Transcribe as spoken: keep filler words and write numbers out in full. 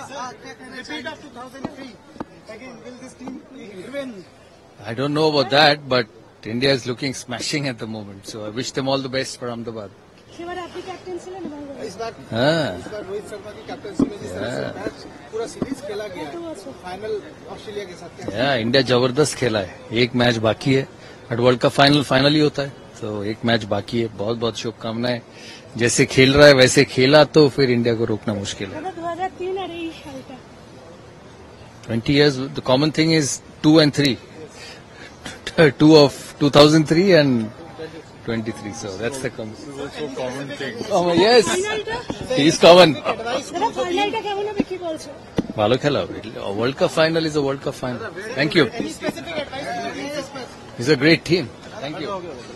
Repeat of two thousand three. Again, will this team win? I don't know about that, but India is looking smashing at the moment. So I wish them all the best for Ahmedabad. इस बार इस बार रोहित शर्मा की captaincy में जिस तरह से match पूरा series खेला गया है, फाइनल ऑस्ट्रेलिया के साथ या इंडिया जबरदस्त खेला है. एक मैच बाकी है, but world cup final final ही होता है, तो एक मैच बाकी है. बहुत बहुत शुभकामनाएं. जैसे खेल रहा है वैसे खेला तो फिर इंडिया को रोकना मुश्किल है. Twenty years the common thing is two and three. Two of two thousand three and twenty-three, so that's the common. Also common thing. Oh yes, he's common. ভালো খেলা. World Cup final is a World Cup final. Thank you. It's a great team. Thank you.